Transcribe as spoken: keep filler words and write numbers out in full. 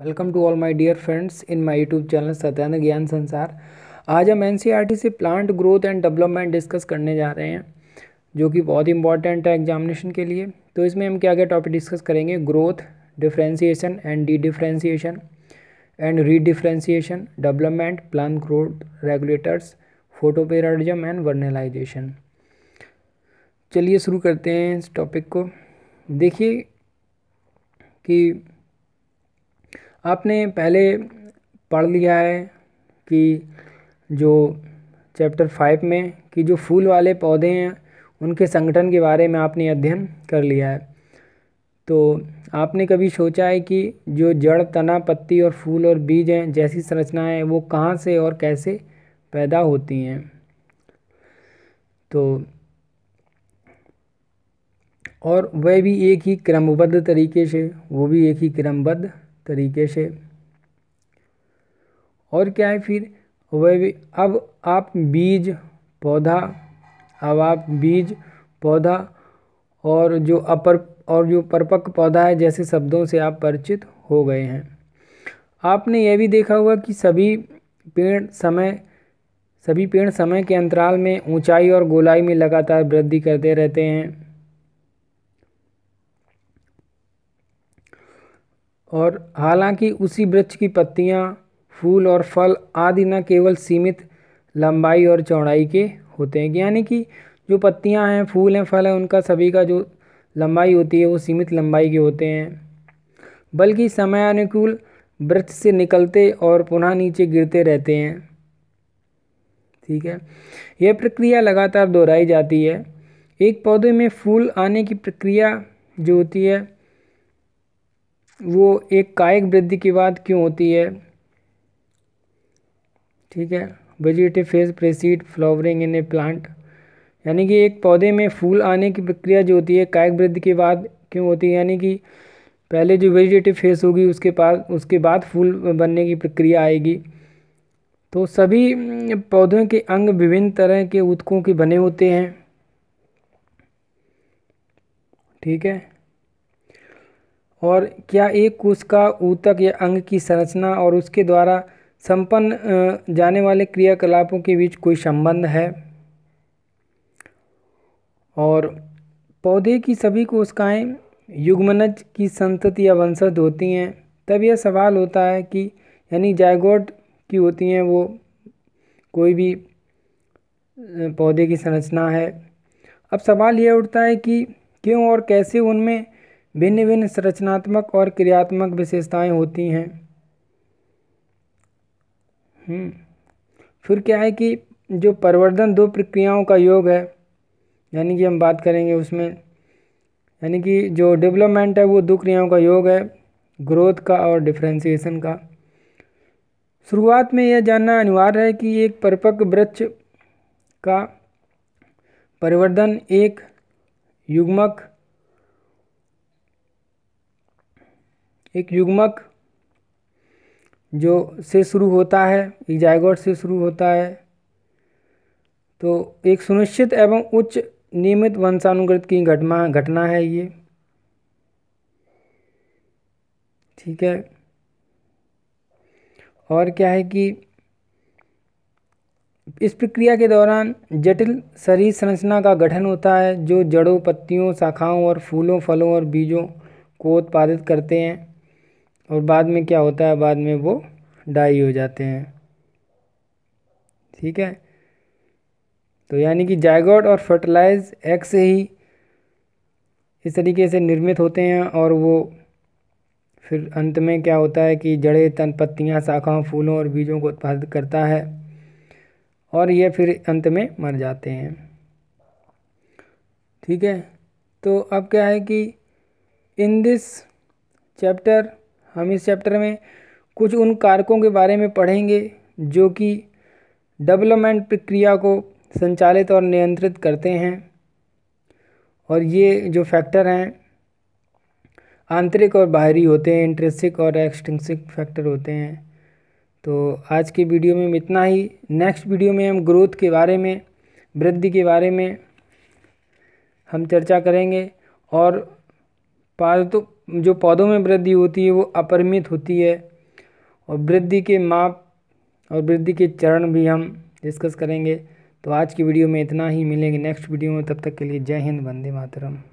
Welcome to all my dear friends in my YouTube channel Satyanand Gyan Sansar. आज हम NCERT से plant growth and development discuss करने जा रहे हैं, जो कि बहुत इंपॉर्टेंट है एग्जामिनेशन के लिए। तो इसमें हम क्या क्या टॉपिक डिस्कस करेंगे? Growth, differentiation and dedifferentiation and redifferentiation, development, plant growth regulators, photoperiodism and vernalisation. चलिए शुरू करते हैं इस टॉपिक को। देखिए कि आपने पहले पढ़ लिया है कि जो चैप्टर फाइव में कि जो फूल वाले पौधे हैं उनके संगठन के बारे में आपने अध्ययन कर लिया है। तो आपने कभी सोचा है कि जो जड़, तना, पत्ती और फूल और बीज हैं जैसी संरचनाएं वो कहाँ से और कैसे पैदा होती हैं? तो और वह भी एक ही क्रमबद्ध तरीके से, वो भी एक ही क्रमबद्ध तरीके से। और क्या है फिर वह भी, अब आप बीज पौधा अब आप बीज पौधा और जो अपर और जो परिपक्व पौधा है जैसे शब्दों से आप परिचित हो गए हैं। आपने यह भी देखा होगा कि सभी पेड़ समय सभी पेड़ समय के अंतराल में ऊंचाई और गोलाई में लगातार वृद्धि करते रहते हैं, और हालांकि उसी वृक्ष की पत्तियां, फूल और फल आदि न केवल सीमित लंबाई और चौड़ाई के होते हैं, यानी कि जो पत्तियां हैं, फूल हैं, फल हैं, उनका सभी का जो लंबाई होती है वो सीमित लंबाई के होते हैं, बल्कि समयानुकूल वृक्ष से निकलते और पुनः नीचे गिरते रहते हैं। ठीक है, यह प्रक्रिया लगातार दोहराई जाती है। एक पौधे में फूल आने की प्रक्रिया जो होती है वो एक कायिक वृद्धि के बाद क्यों होती है? ठीक है, vegetative phase precede flowering in a plant, यानी कि एक पौधे में फूल आने की प्रक्रिया जो होती है कायिक वृद्धि के बाद क्यों होती है, यानी कि पहले जो वेजिटेटिव फेज होगी उसके पास उसके बाद फूल बनने की प्रक्रिया आएगी। तो सभी पौधों के अंग विभिन्न तरह के ऊतकों के बने होते हैं। ठीक है, और क्या एक कोशिका, ऊतक या अंग की संरचना और उसके द्वारा संपन्न जाने वाले क्रियाकलापों के बीच कोई संबंध है? और पौधे की सभी कोशिकाएं युग्मनज की संतति या वंशज होती हैं। तब यह सवाल होता है कि यानी जायगोट की होती हैं वो कोई भी पौधे की संरचना है। अब सवाल यह उठता है कि क्यों और कैसे उनमें भिन्न भिन्न संरचनात्मक और क्रियात्मक विशेषताएं होती हैं। हम्म फिर क्या है कि जो परिवर्धन दो प्रक्रियाओं का योग है, यानी कि हम बात करेंगे उसमें, यानी कि जो डेवलपमेंट है वो दो क्रियाओं का योग है, ग्रोथ का और डिफरेंशिएशन का। शुरुआत में यह जानना अनिवार्य है कि एक परिपक्व वृक्ष का परिवर्धन एक युग्मक एक युग्मक जो से शुरू होता है, एक जायगोट से शुरू होता है। तो एक सुनिश्चित एवं उच्च नियमित वंशानुगत की घटना घटना है ये। ठीक है, और क्या है कि इस प्रक्रिया के दौरान जटिल शरीर संरचना का गठन होता है जो जड़ों, पत्तियों, शाखाओं और फूलों, फलों और बीजों को उत्पादित करते हैं, और बाद में क्या होता है, बाद में वो डाई हो जाते हैं। ठीक है, तो यानी कि जायगोट और फर्टिलाइज एग से ही इस तरीके से निर्मित होते हैं, और वो फिर अंत में क्या होता है कि जड़ें, तन, पत्तियां, शाखाओं, फूलों और बीजों को उत्पादित करता है, और ये फिर अंत में मर जाते हैं। ठीक है, तो अब क्या है कि इन दिस चैप्टर हम इस चैप्टर में कुछ उन कारकों के बारे में पढ़ेंगे जो कि डेवलपमेंट प्रक्रिया को संचालित और नियंत्रित करते हैं, और ये जो फैक्टर हैं आंतरिक और बाहरी होते हैं, इंट्रिंसिक और एक्सट्रिंसिक फैक्टर होते हैं। तो आज के वीडियो में इतना ही। नेक्स्ट वीडियो में हम ग्रोथ के बारे में, वृद्धि के बारे में हम चर्चा करेंगे, और पालतू जो पौधों में वृद्धि होती है वो अपरिमित होती है, और वृद्धि के माप और वृद्धि के चरण भी हम डिस्कस करेंगे। तो आज की वीडियो में इतना ही, मिलेंगे नेक्स्ट वीडियो में, तब तक के लिए जय हिंद, वंदे मातरम।